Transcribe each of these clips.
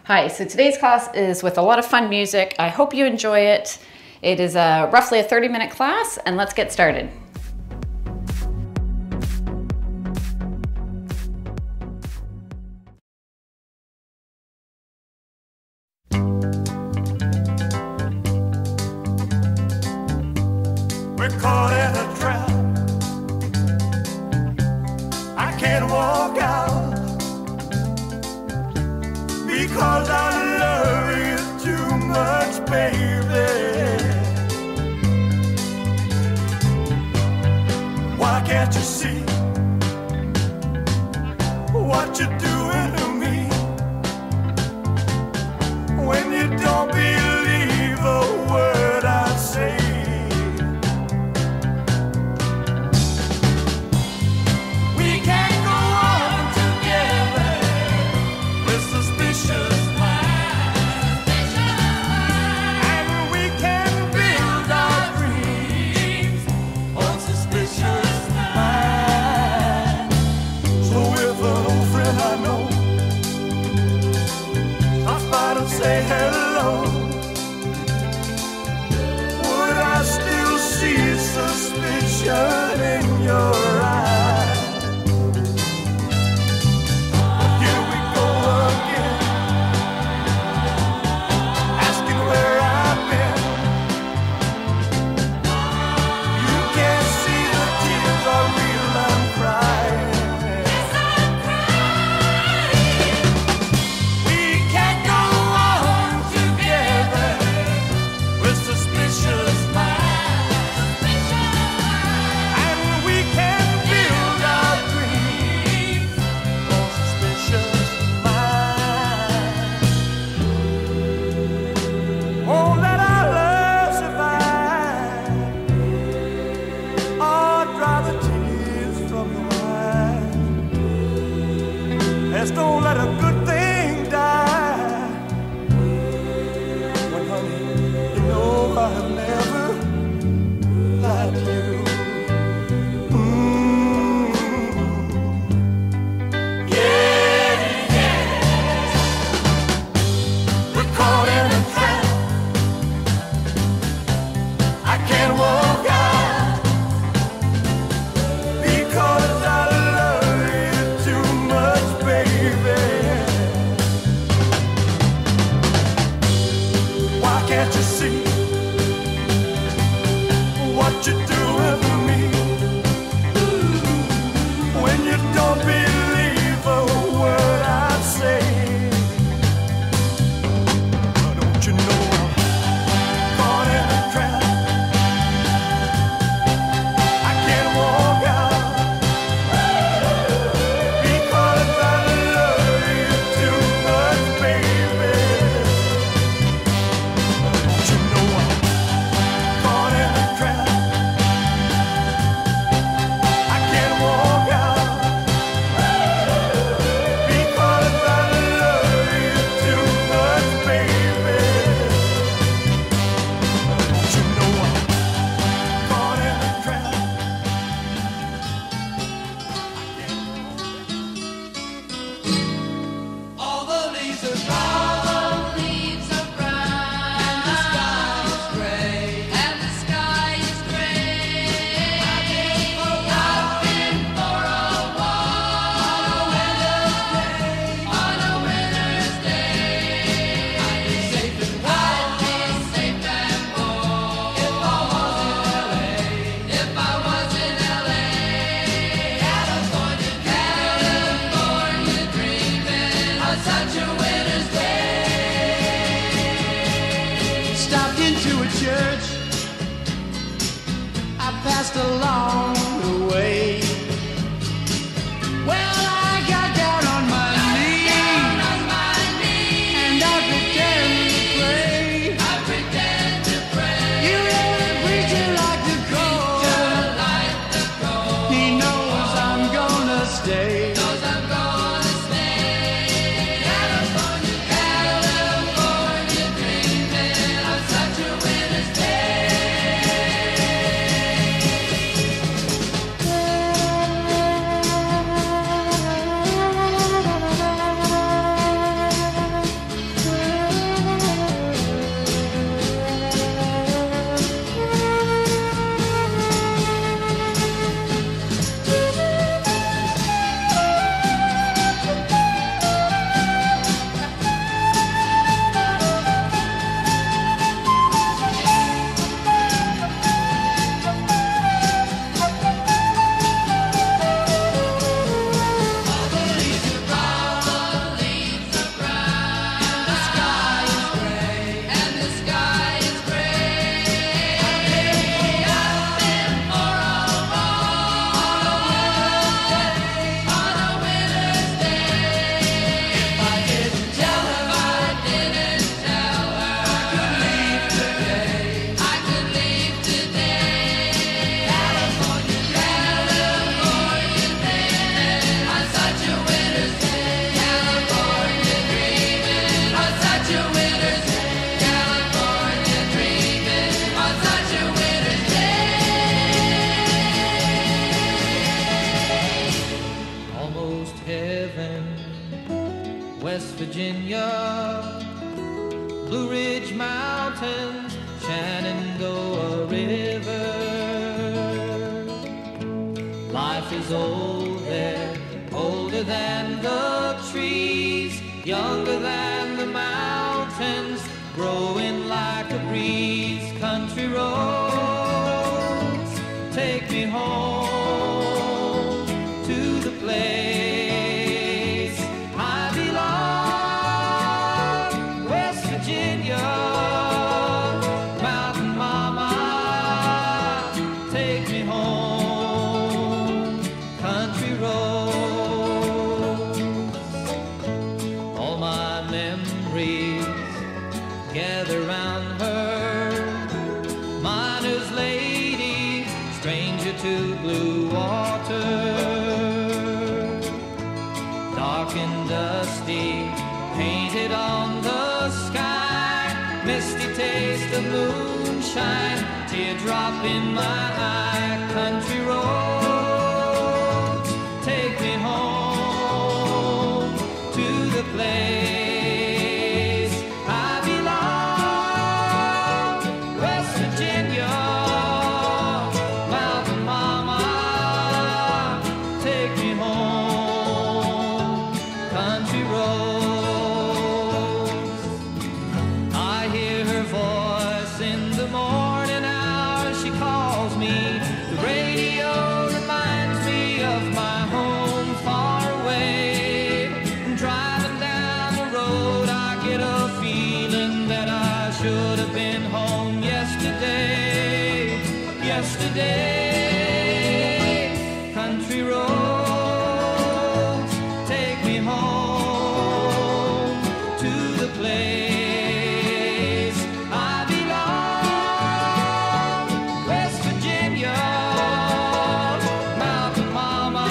Hi, so today's class is with a lot of fun music. I hope you enjoy it. It is roughly a 30-minute class, and let's get started. We're caught in a trap. I can't walk out because I love you too much, baby. Why can't you see what you're doing to me when you don't believe a word I say? Say hello. Would I still see suspicion in your eyes? Here we go again, asking where I've been. You can't see the tears are real, I'm crying. Don't let a good thing die. When, honey, you know I have never lied to you. Yeah, yeah. We're caught in a trap. I can't walk out because I love you too much, baby. Why can't you see what you're doing to me when you don't believe a word I say? Don't you know I'm caught in a trap? I can't walk out because I love you too much, baby. Don't you know I'm caught in a trap? I can't walk out because I love you too much, baby. Don't you know I'm caught in a trap? All the leaves are brown, and the sky is gray, I've been for a walk on a winter's day. I'd be safe and warm if I was in LA. California dreaming on such a winter's day. Stopped into a church I passed along the way. Well, I got down on my knees and I pretend to pray. You know the preacher like the cold. He knows I'm gonna stay. California dreaming on such a winter's day. West Virginia, Blue Ridge Mountains, Shenandoah River. Life is old there, older than the trees, younger than the mountains, growing like a breeze. Country roads, take me home to the place I belong. West Virginia, mountain mama, take me home. Country roads, all my memories gather round her. Miner's lady, stranger to blue water. Dark and dusty, painted on the sky. Misty taste of moonshine, teardrop in my eye. Country roads, take me home to the place I belong. West Virginia, mountain mama, take me home. Country roads, I hear her voice in the morning hour. She calls me. The radio reminds me of my home far away. Driving down the road, I get a feeling that I should have been home yesterday. Yesterday, country roads, take me home to the place I belong. West Virginia, mountain mama,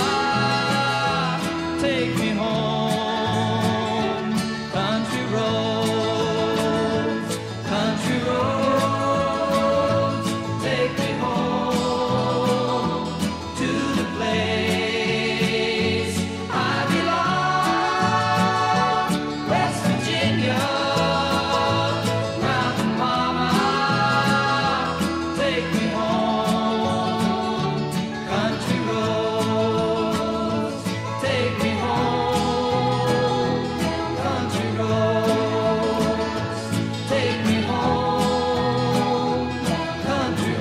take me home. Country roads, country roads, take me home to the place I belong. West Virginia, mountain mama, take me home. Country roads, take me home. Country roads, take me home. Country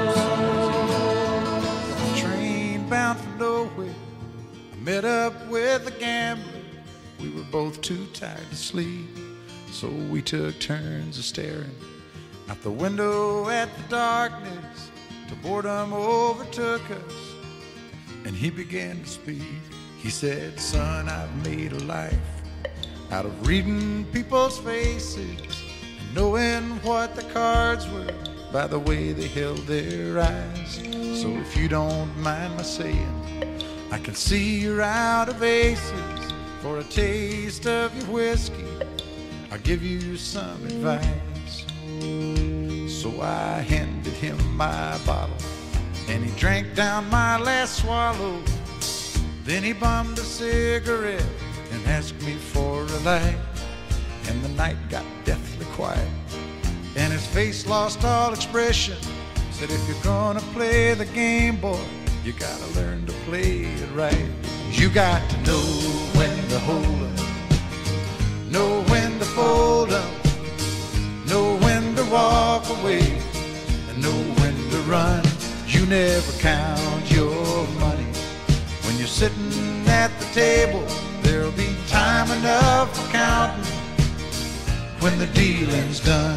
roads. Train bound for nowhere, I met up with a gambler. We were both too tired to sleep, so we took turns of staring out the window at the darkness till boredom overtook us, and he began to speak. He said, "Son, I've made a life out of reading people's faces and knowing what the cards were by the way they held their eyes. So if you don't mind my saying, I can see you're out of aces. For a taste of your whiskey, I'll give you some advice." So I handed him my bottle, and he drank down my last swallow. Then he bummed a cigarette and asked me for a light, and the night got deathly quiet, and his face lost all expression. Said, "If you're gonna play the game, boy, you gotta learn to play it right. You got to know when to hold up, know when to fold up, know when to walk away, and know when to run. You never count your money. When you're sitting at the table, there'll be time enough for counting when the dealing's done."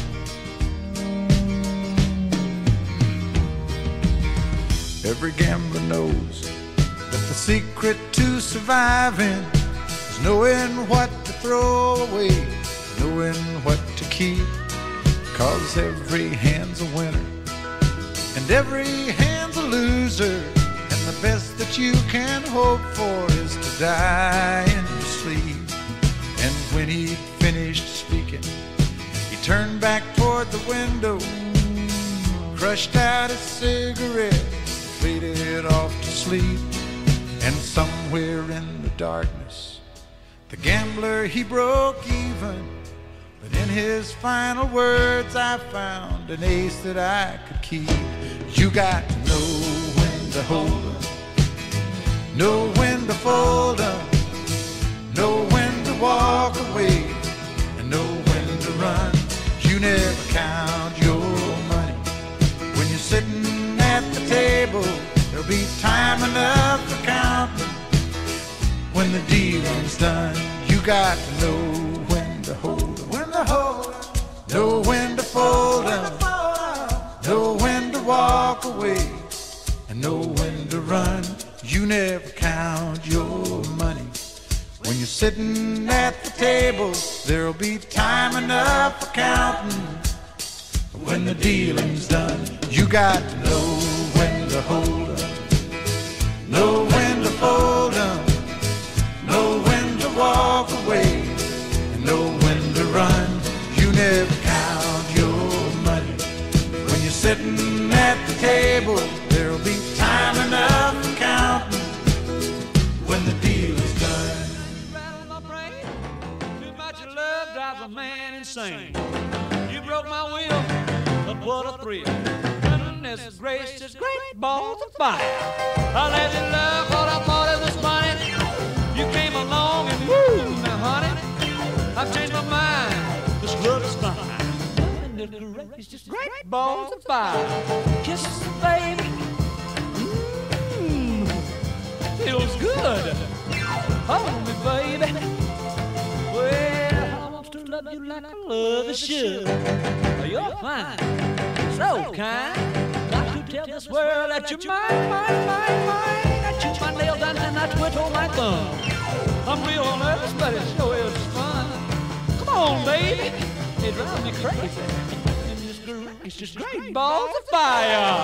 Every gambler knows that the secret to surviving is knowing what to throw away, knowing what to keep. 'Cause every hand's a winner and every hand's a loser, and the best that you can hope for is to die in your sleep. And when he'd finished speaking, he turned back toward the window, crushed out his cigarette, faded off to sleep. And somewhere in the darkness, The gambler, he broke even, but in his final words I found an ace that I could keep. You got to know when to hold 'em, know when to fold 'em, know when to walk away, and know when to run. You never count your money when you're sitting at the table. There'll be time enough for counting when the dealing's done. You got to know when to hold 'em, when to hold 'em, know when to fold 'em, know when to walk away, and know when to run. You never count your money when you're sitting at the table. There'll be time enough for counting when the dealing's done. You got to know when to hold 'em, know when to fold 'em, know when to walk away, and know when to run. You never count your money when you're sitting at the table. There'll be time enough for counting when the deal is done. Rattle my brain. Too much love drives a man insane. You broke my will, but what a thrill. Goodness gracious, great balls of fire. I let you love what I thought it was funny. You came along and woo, now honey, I've changed my mind. This love is fine. Goodness gracious, great balls of fire. Kisses, baby. Feels good. Hold me, baby. Well, I want to love you like I love you should. You're fine, so kind. Got to tell this world that you're mine, mine, mine, mine. I chew my nail down and I twiddle my thumb. I'm real nervous, but it sure is fun. Come on, baby. It drives me crazy. It's just great balls of fire.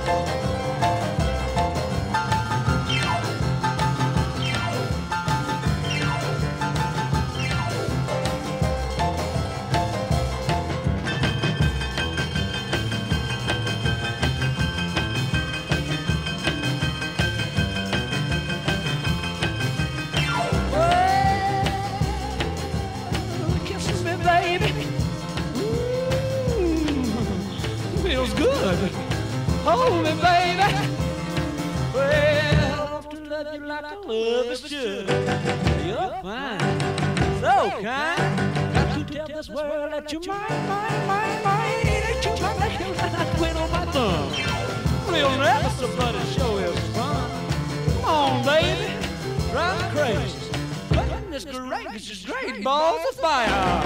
Good. Hold me, baby. Well, I want to love you like I love you should. You're fine, so kind. Got to tell this world that you're mine, mine, mine, mine. That you're my nails and I twiddle my thumb. Real nervous, but it sure is fun. Come on, baby, drive me crazy. Goodness gracious, great balls of fire.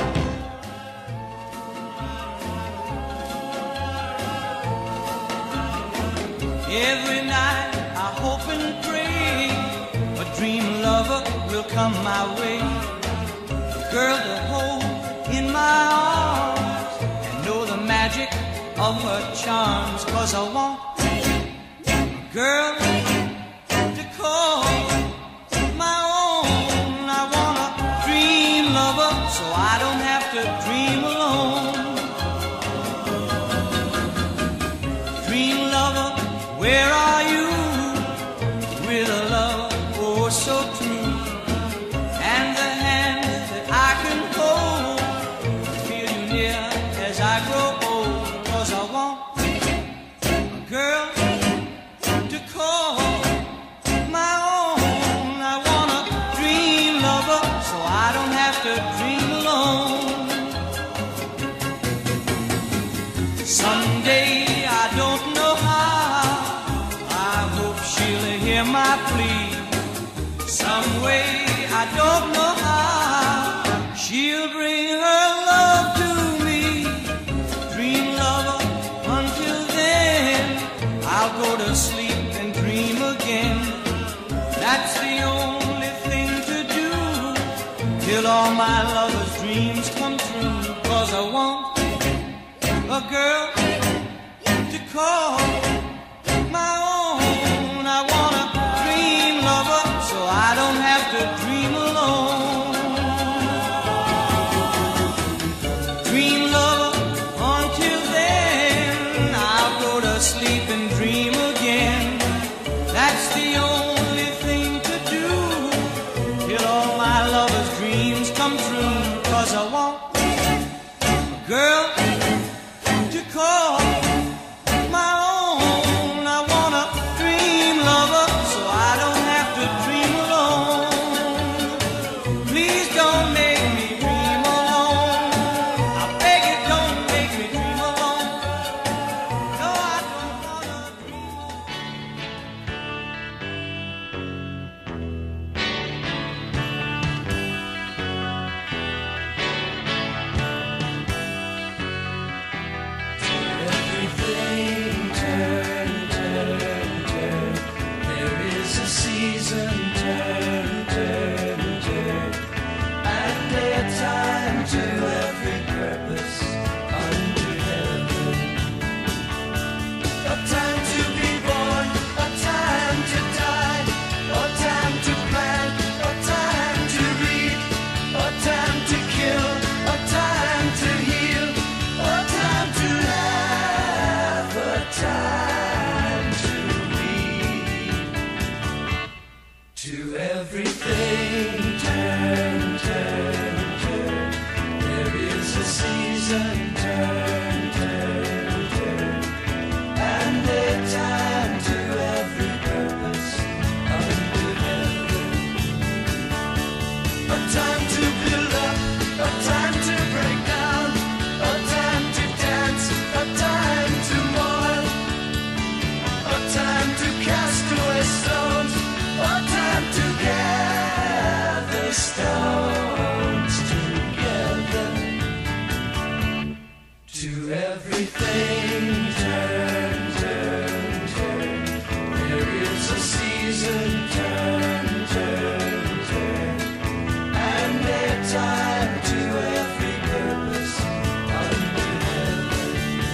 Every night I hope and pray a dream lover will come my way, a girl to hold in my arms and know the magic of her charms. 'Cause I want a girl to call my own. I want a dream lover so I don't have to dream alone. Dream lover, where are you, with a love oh so true, and the hand that I can hold, feel you near as I grow old. 'Cause I want a girl to call my own. I want a dream lover so I don't have to dream alone. Someday, I don't know how, she'll hear my plea. Some way, I don't know how, she'll bring her love to me. Dream lover, until then, I'll go to sleep and dream again. That's the only thing to do, till all my lover's dreams come true. 'Cause I want a girl to call my own. I want a dream lover so I don't have to dream alone. Dream lover, until then I'll go to sleep and dream again. That's the only thing to do till all my lovers dream 'cause I want a girl to call my own. I want a dream lover so I don't have to dream alone. Please don't make me dream alone. I beg you, don't make me dream alone. No, I don't wanna dream alone. Everything turn, turn, turn. There is a season, turn, turn, turn. And a time to every purpose under heaven. A time to be born, a time to die, a time to plant, a time to reap, a time to kill, a time to heal, a time to laugh, a time to weep. To everything turn, turn, turn. There is a season, turn, turn, turn. And a time to every purpose under heaven. A time to build up, a time to break down, a time to dance, a time to mourn, a time to cast away stones, a time to gather stones together. To everything turn, turn, turn. There is a season, turn, turn, turn. And a time to every purpose under heaven.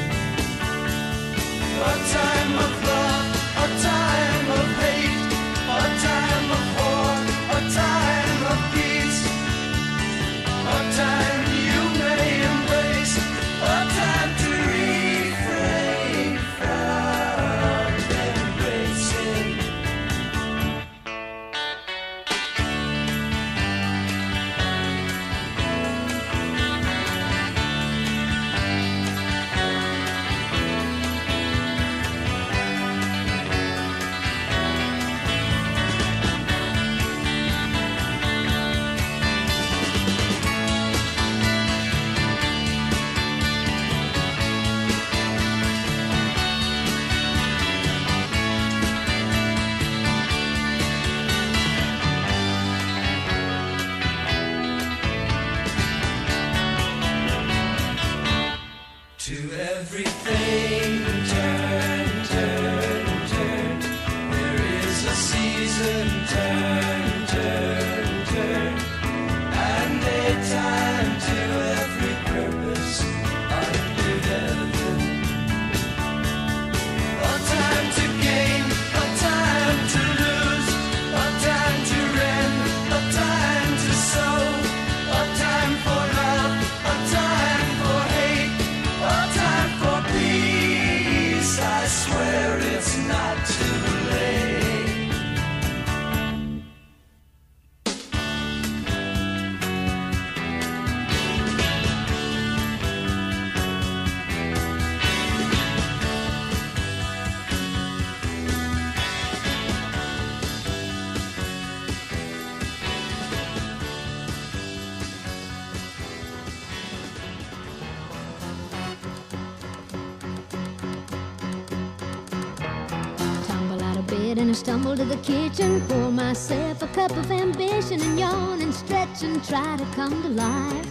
A time of love, a time of hate, a time of war, a time of peace, a time you may embrace, a time to refrain from embracing. To everything turn, turn, turn. There is a season, turn, turn, turn. And a time to every purpose under heaven. A time to gain, a time to lose, a time to rend, a time to sow, a time for love, a time for hate, a time for peace. I swear it's not too late. Tumble out of bed and I stumble to the kitchen, pour myself a cup of ambition and yawn and stretch and try to come to life.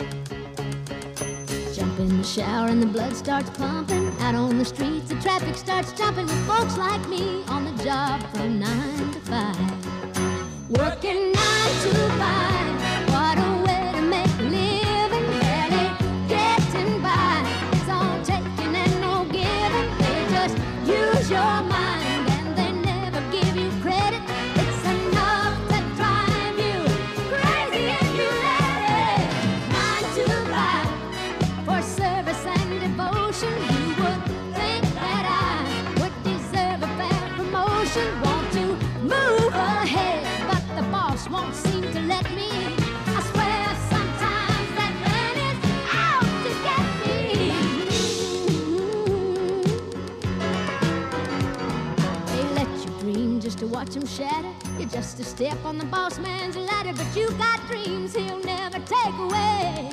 Jump in the shower and the blood starts pumping. Out on the streets the traffic starts jumping with folks like me on the job from 9 to 5. Working 9 to 5, what a way to make a living. Barely getting by, it's all taking and no giving. They just use your mind and they never give you credit. It's enough to drive you crazy if you let it. 9 to 5 for service and devotion. You would think that I would deserve a fair promotion. Want to move ahead, but the boss won't seem to let me shatter. You're just a step on the boss man's ladder, but you got dreams he'll never take away.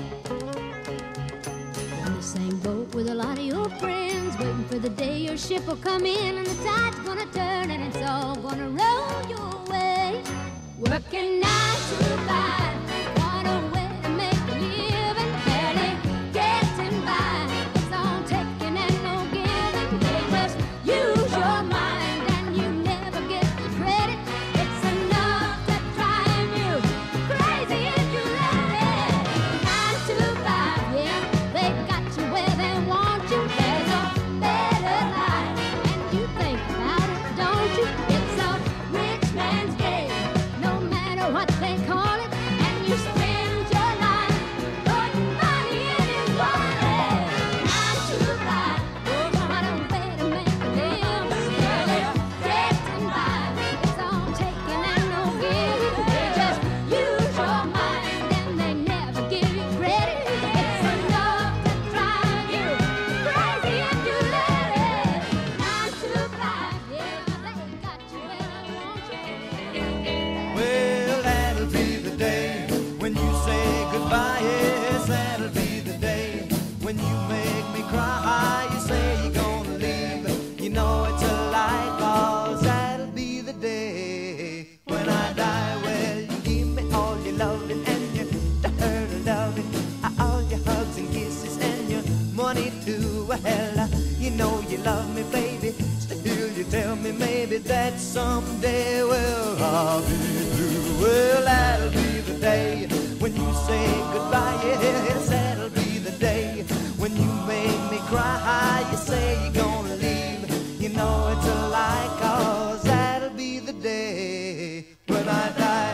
In the same boat with a lot of your friends, waiting for the day your ship will come in and the tide's gonna turn and it's all gonna roll your way. Working 9 to 5, what a way to make a living, barely getting by. It's all taking and no giving. They just use your mind and you never get the credit. It's enough to drive you crazy if you let it. 9 to 5, yeah, they've got you where they want you. There's a better life, and you think about it, don't you? It's a rich man's game, no matter what they call it, and you spend your life putting money in his wallet. 9 to 5, what a way to make a living, barely getting by. It's all taking and no giving. They just use your mind and they never give you credit. It's enough to drive you crazy if you let it. 9 to 5, yeah, they got you where they want you. Well, that'll be the day when you say goodbye. Yes, that'll be the day when you make me cry. You say you're gonna leave, you know it's a lie, 'cause that'll be the day when I die. Well, you give me all your loving and your dirty loving, all your hugs and kisses and your money too. Well, you know you love me, baby. Still you tell me maybe that someday, well, I'll be through. Well, that'll be the day when you say goodbye. Yes, that'll be the day when you make me cry. You say you're gonna leave, you know it's a lie, 'cause that'll be the day when I die.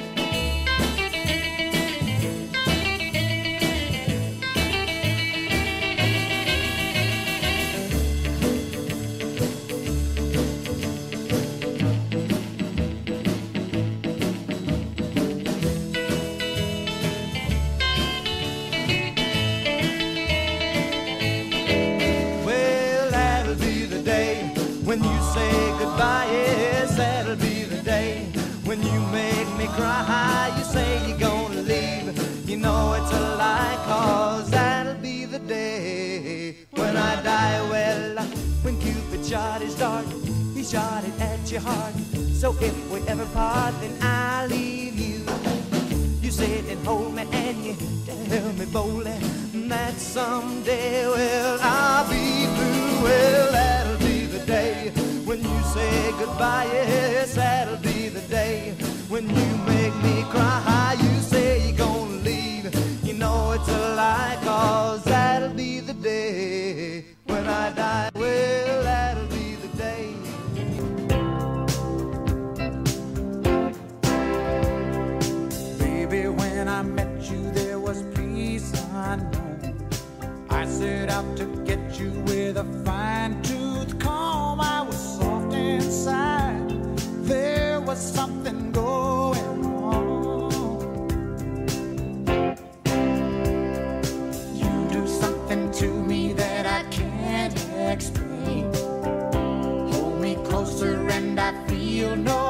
Well, that'll be the day when you say goodbye. Yes, that'll be the day when you make me cry. You say you're gonna leave, you know it's a lie, 'cause that'll be the day when I die. Well, when Cupid shot his dart, he shot it at your heart. So if we ever part, then I'll leave you. You sit and hold me and you tell me boldly that someday, well, I'll be through. Well, that'll be the day when you say goodbye. Yes, that'll be the day when you make me cry. You say you're gonna leave, you know it's a lie, 'cause that'll be the day when I die. Well, that'll be the day. Baby, when I met you, there was peace unknown. I set out to get you with a fine-tooth comb. I was soft inside, there was something going on. You do something to me that I can't explain. Hold me closer and I feel no